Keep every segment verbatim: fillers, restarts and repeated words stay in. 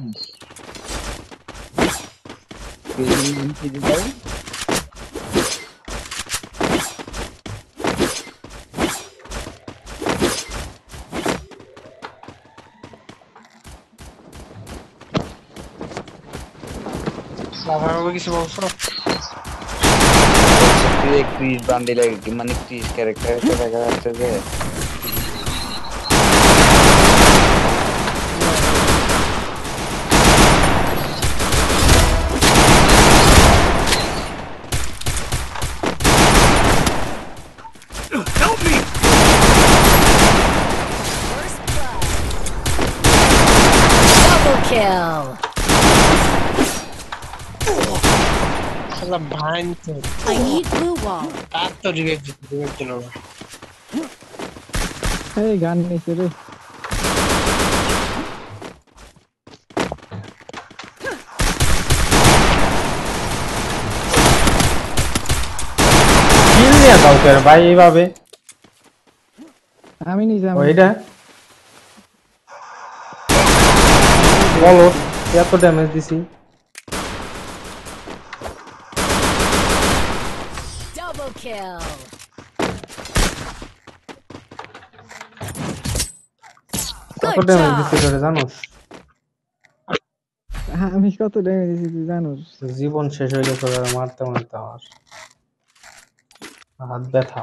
কিছু বলছো ক্রিস বান্ডিলে মানে ক্রিস ক্যারেক্টার দেখা যাচ্ছে যে Help me! Double kill. I need blue wall. Hey, gun নিচে রে। কিল নিয়ে দাও কেন ভাই এইভাবে? আমি নিজে আমি ওইটা বলো এত ড্যামেজ দিছি। Double kill. কত ড্যামেজ দিছি তোরে জানোস? আমি কত ড্যামেজ দিছি তুই জানোস? জীবন শেষ হয়ে গেছে ওরা মারতে মারতে আমার হাত ব্যথা।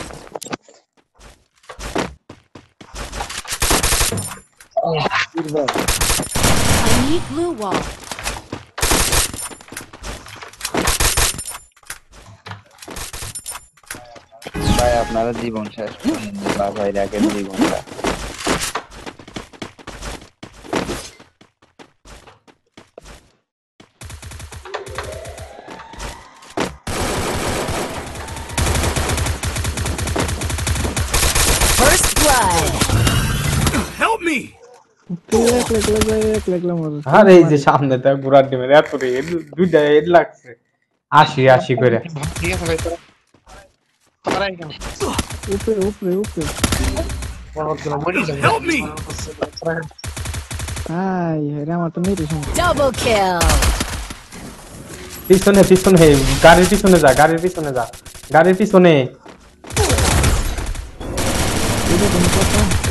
I need blue wall. ভাই আপনারা জীবন শেষ করেন বা ভাই রাখেন জীবনটা First blood. Help me! এক লাখ লাখ এক লাখ লাখ মর। আর এই যে সামনে তা গুড়ার ডিমের এত রে দুইটা হেড লাগছে আশি আশি করে। ঠিক আছে ভাই তোরা তোরাই কেন উপরে উপরে উপরে। Help me! হাই রে আমার তো মেরে শুন। Double kill. পিছনে পিছনে গাড়ির পিছনে যা গাড়ির পিছনে যা গাড়ির পিছনে। এটা কোন কথা?